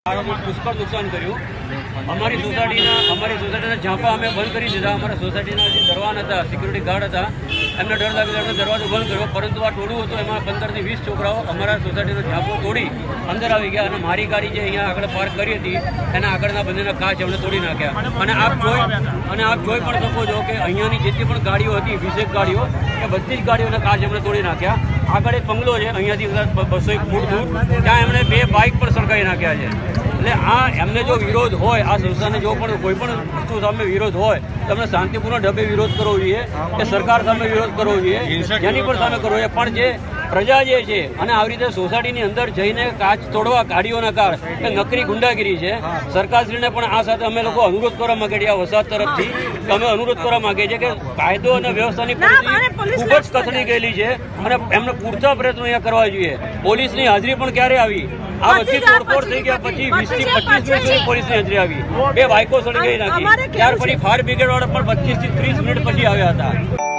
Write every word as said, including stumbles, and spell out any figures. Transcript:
પુષ્કળ નુકસાન કર્યું। અમારી સોસાયટીના અમારી સોસાયટીના ઝાંપા અમે બંધ કરી દીધા। અમારા સોસાયટીના જે દરવાન હતા, સિક્યુરિટી ગાર્ડ હતા, એમને ડર લાગ્યો એટલે દરવાજો બંધ કર્યો, પરંતુ આ ટોળું હતું એમાં પંદરથી વીસ છોકરાઓ અમારા સોસાયટીનો ઝાંપો તોડી અંદર આવી ગયા અને મારી ગાડી જે અહીંયા આગળ પાર્ક કરી હતી એના આગળના બંનેના કાચ એમણે તોડી નાખ્યા। અને આપ જોઈ અને આપ જોઈ પણ શકો છો કે અહીંયાની જેટલી પણ ગાડીઓ હતી, વીસેક ગાડીઓ, એ બધી જ ગાડીઓના કાચ એમણે તોડી નાખ્યા। આગળ એક બંગલો છે અહીંયાથી બસો એક ફૂટ દૂર, ત્યાં એમણે બે બાઇક પણ સળગાવી નાખ્યા છે। એટલે આ એમને જો વિરોધ હોય, આ સંસ્થાને જો પણ કોઈ પણ વસ્તુ સામે વિરોધ હોય તો એમને શાંતિપૂર્ણ ઢબે વિરોધ કરવો જોઈએ કે સરકાર સામે વિરોધ કરવો જોઈએ, જેની પણ સામે કરવો જોઈએ। પણ જે પ્રજા જે છે અને આવી રીતે સોસાયટીની અંદર જઈને કાચ તોડવા ગાડીઓના કાર એ નકરી ગુંડાગીરી છે। સરકારશ્રીને પણ આ સાથે અમે લોકો અનુરોધ કરવા માંગીએ છીએ, આ વસાહત તરફથી અમે અનુરોધ કરવા માંગીએ છીએ કે કાયદો અને વ્યવસ્થાની પરિસ્થિતિ ખૂબ જ કથળી ગયેલી છે અને એમને પૂરતા પ્રયત્નો અહીંયા કરવા જોઈએ। પોલીસની હાજરી પણ ક્યારે આવી? આ બધી તોડફોડ થઈ ગયા પછી વીસ થી પચીસ મિનિટ પોલીસની હાજરી આવી, બે બાઇકો સળગાવી નાખી, ત્યાર પછી ફાયર બ્રિગેડ વાળા પણ પચીસ થી ત્રીસ મિનિટ પછી આવ્યા હતા।